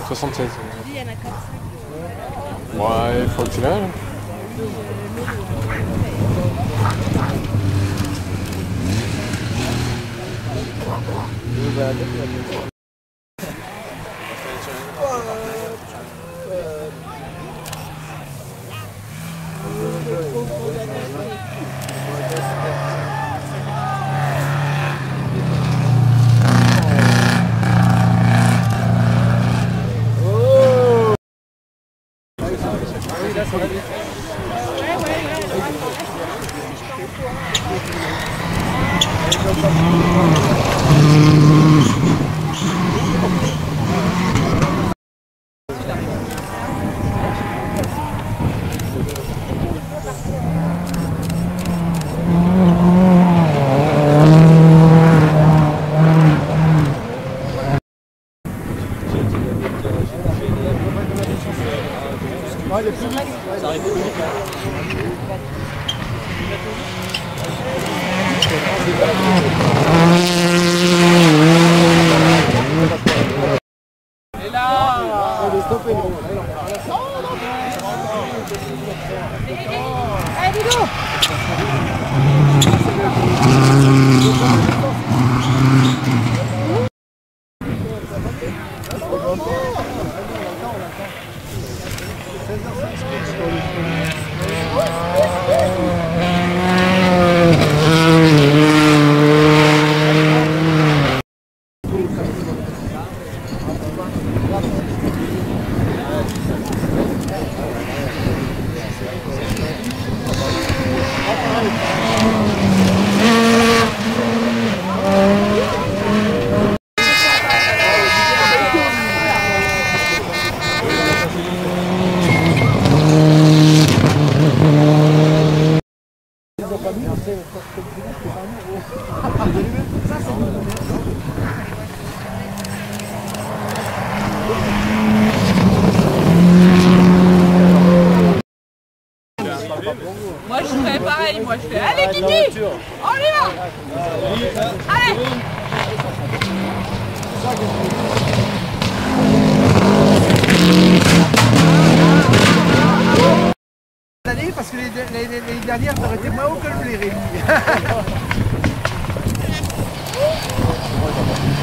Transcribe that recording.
76. Il y en a 4-5. Ouais, il faut accélérer là. Ça arrive plus vite. Et là, Allez, Doudou! Moi je fais pareil, moi je fais allez Kiki, on y va. Allez parce que les dernières ça aurait été moins haut que le blé, Rémi.